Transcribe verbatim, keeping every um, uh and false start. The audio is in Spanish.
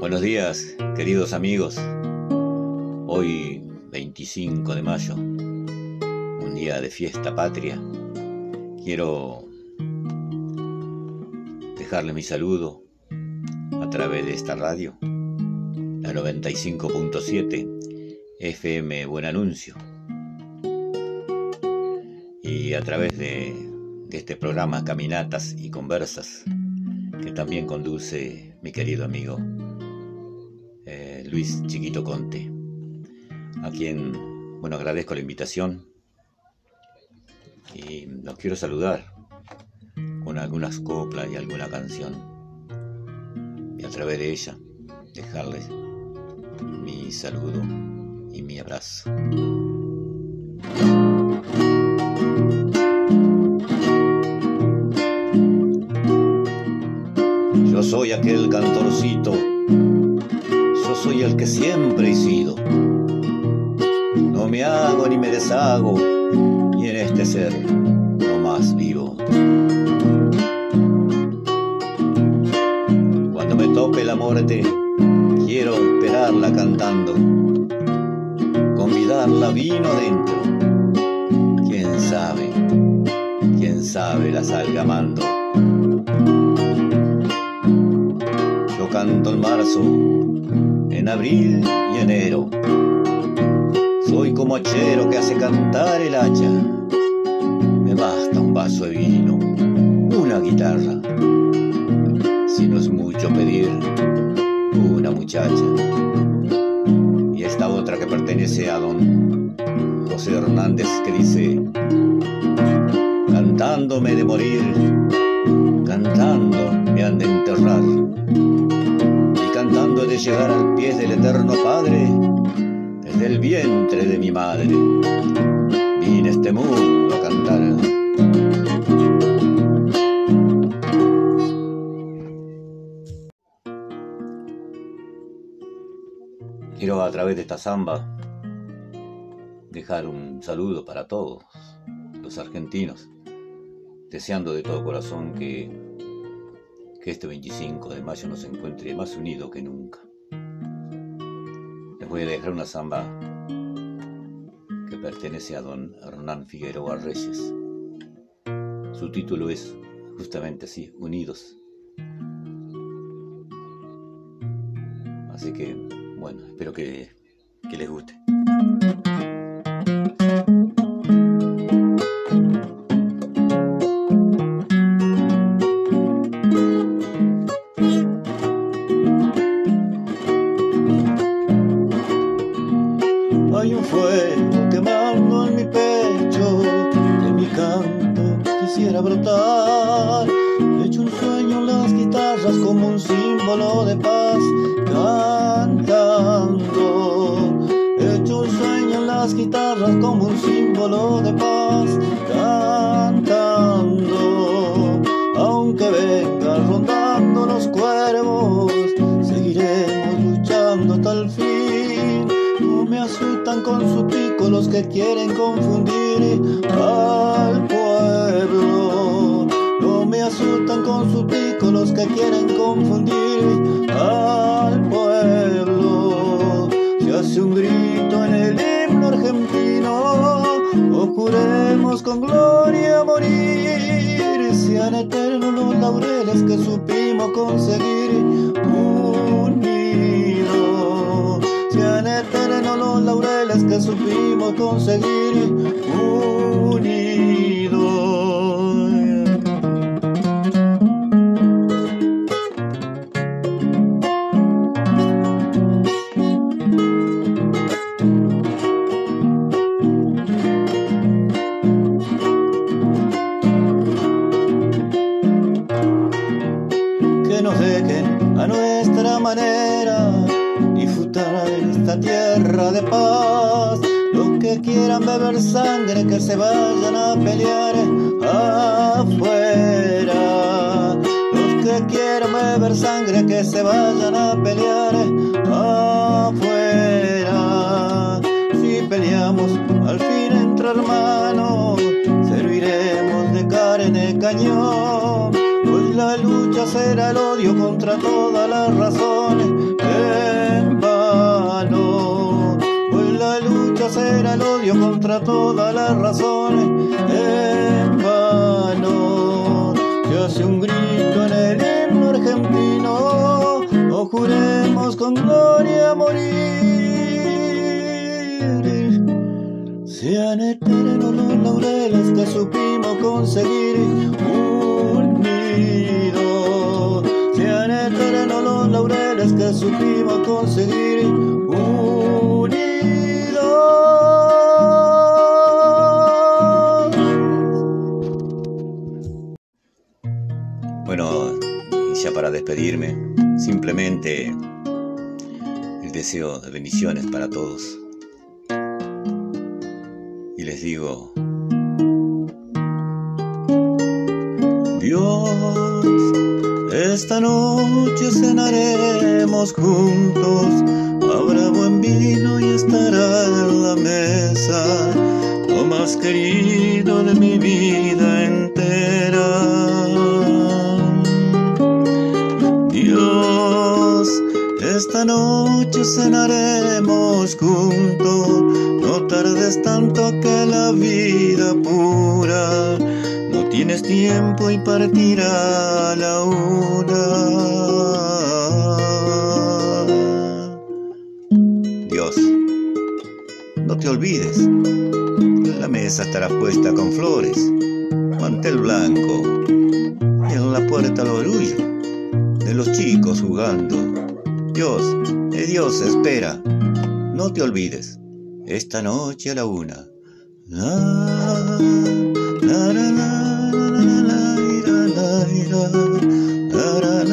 Buenos días, queridos amigos. Hoy, veinticinco de mayo, un día de fiesta patria, quiero dejarle mi saludo a través de esta radio, la noventa y cinco punto siete F M Buen Anuncio, y a través de, de este programa Caminatas y Conversas, que también conduce mi querido amigo eh, Luis Chiquito Conte, a quien, bueno, agradezco la invitación y los quiero saludar con algunas coplas y alguna canción, y a través de ella dejarles mi saludo y mi abrazo. Yo soy aquel cantorcito, yo soy el que siempre he sido. No me hago ni me deshago, y en este ser no más vivo. Cuando me tope la muerte, quiero esperarla cantando, convidarla vino dentro. Quién sabe, quién sabe la salga amando. Yo canto en marzo, en abril y enero. Soy como hachero que hace cantar el hacha. Me basta un vaso de vino, una guitarra, si no es mucho pedir, una muchacha. Y esta otra que pertenece a don José Hernández, que dice: cantando me he de morir, cantando me han de enterrar, y cantando he de llegar al pie del eterno Padre. Desde el vientre de mi madre vine a este mundo a cantar. Quiero, a través de esta samba, dejar un saludo para todos los argentinos, deseando de todo corazón que, que este veinticinco de mayo nos encuentre más unidos que nunca. Les voy a dejar una samba que pertenece a don Hernán Figueroa Reyes. Su título es justamente así, Unidos. Así que, bueno, espero que, que les guste. Hay un fuego quemando en mi pecho, de mi canto quisiera brotar. He hecho un sueño en las guitarras como un símbolo de paz, cantando. He hecho un sueño en las guitarras como un símbolo de paz, cantando. Aunque venga rondando los cuervos, seguiremos luchando hasta el fin. No me asustan con su pico los que quieren confundir al pueblo. No me asustan con su pico los que quieren confundir al pueblo. Se hace un grito en el himno argentino, o juremos con gloria morir. Sean eternos los laureles que supimos conseguir unidos. Sean eternos los laureles que supimos conseguir unidos. Que nos dejen a nuestra manera disfrutar esta tierra de paz. Los que quieran beber sangre, que se vayan a pelear afuera. Los que quieran beber sangre, que se vayan a pelear afuera. Si peleamos al fin entre hermanos, serviremos de carne cañón. Pues la lucha será el odio contra todas las razones. en vano, pues la lucha será el odio contra todas las razones, en vano, se hace un grito en el himno argentino, o juremos con gloria morir. Sean eternos los laureles que supimos conseguir unidos, sean eternos los laureles que supimos conseguir unidos. Bueno, y ya para despedirme, simplemente el deseo de bendiciones para todos. Y les digo: Dios, esta noche cenaremos juntos, habrá buen vino y estará en la mesa lo más querido de mi vida entera. Dios, esta noche cenaremos juntos, no tardes tanto que la vida apura, no tienes tiempo y partirá a la una. Dios, no te olvides, la mesa estará puesta con flores, mantel blanco y en la puerta el orgullo de los chicos jugando. Dios, de Dios espera, no te olvides, esta noche a la una. La, la, la, la, la, la, la, la, la, la, la, la.